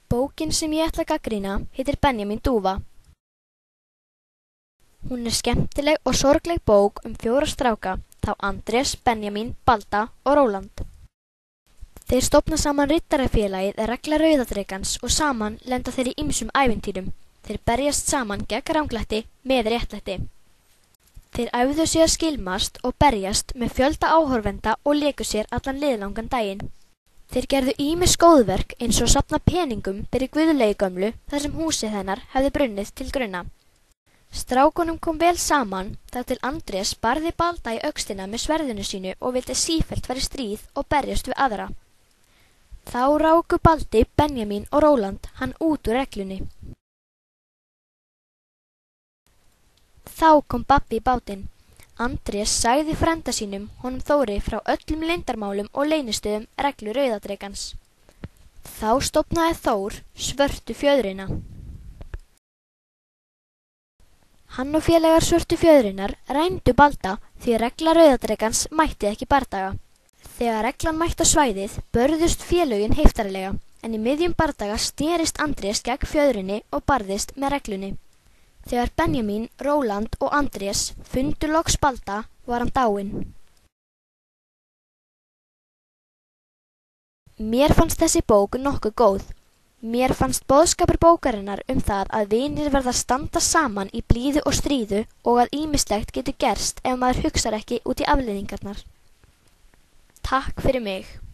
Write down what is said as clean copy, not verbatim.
Bókin sem ég ætla að gagnrýna heitir Benjamín dúfa. Hún er skemmtileg og sorgleg bók 4 stráka, þá Andrés, Benjamín, Balda og Róland. Þeir stofna saman riddarafélagið Regla Rauðadrekans og saman lenda þeir í ýmsum ævintýrum. Þeir berjast saman gegn ranglætti með réttlætti. Þeir æfðu sig að skilmast og berjast með fjölda áhorfenda og léku sér allan liðlangan daginn. Þeir gerðu ýmis góðverk eins og safna peningum fyrir Guðlaugu gömlu þar sem húsið hennar hefði brunnið til grunna. Strákunum kom vel saman þar til Andrés barði Balda í öxlina með sverðinu sínu og vildi sífellt fara í stríð og berjast við aðra. Þá ráku Baldi, Benjamín og Róland hann út úr reglunni. Þá kom Babbi í bátinn. Andrés sagði frænda sínum, honum Þóri, frá öllum leyndarmálum og leynistöðum Reglu Rauðadrekans. Þá stofnaði Þór Svörtu fjöðrina. Hann og félagar Svörtu fjöðrinnar rændu Balda því Regla Rauðadrekans mætti ekki bardaga. Þegar reglan mætti á svæðið börðust félögin heiftarlega, en í miðjum bardaga snerist Andrés gegn fjöðrinni og barðist með reglunni. Þegar Benjamín, Róland og Andrés fundu loks Balda var hann dáinn. Mér fannst þessi bók nokkuð góð. Mér fannst boðskapur bókarinnar það að vinir verða að standa saman í blíðu og stríðu og að ýmislegt getur gerst ef maður hugsar ekki út í afleiðingarnar. Takk fyrir mig.